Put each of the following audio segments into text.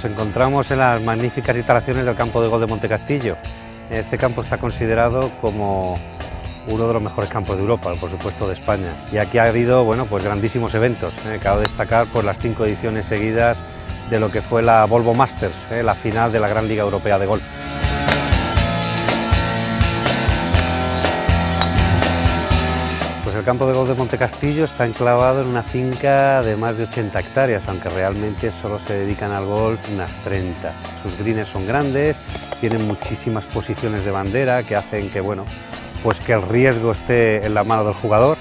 encontramos en las magníficas instalaciones del campo de golf de Montecastillo. Este campo está considerado como uno de los mejores campos de Europa, por supuesto de España. Y aquí ha habido pues grandísimos eventos. Cabe destacar las 5 ediciones seguidas de lo que fue la Volvo Masters, la final de la Gran Liga Europea de Golf. Pues el campo de golf de Montecastillo está enclavado en una finca de más de 80 hectáreas, aunque realmente solo se dedican al golf unas 30. Sus greens son grandes, tienen muchísimas posiciones de bandera que hacen que, pues que el riesgo esté en la mano del jugador.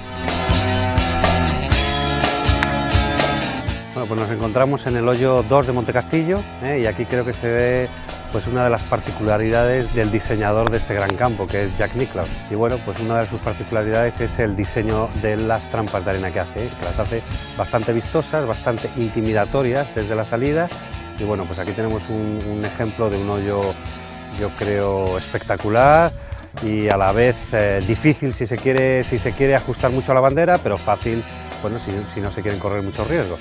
Pues nos encontramos en el hoyo 2 de Montecastillo y aquí creo que se ve una de las particularidades del diseñador de este gran campo, que es Jack Nicklaus. Y pues una de sus particularidades es el diseño de las trampas de arena que hace, que las hace bastante vistosas, bastante intimidatorias desde la salida. Y pues aquí tenemos un ejemplo de un hoyo, yo creo, espectacular y a la vez difícil si se quiere ajustar mucho a la bandera, pero fácil si no se quieren correr muchos riesgos.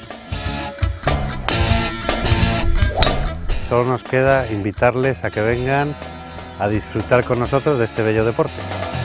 Solo nos queda invitarles a que vengan a disfrutar con nosotros de este bello deporte.